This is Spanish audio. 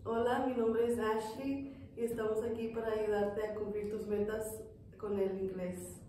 Hola, mi nombre es Ashley y estamos aquí para ayudarte a cumplir tus metas con el inglés.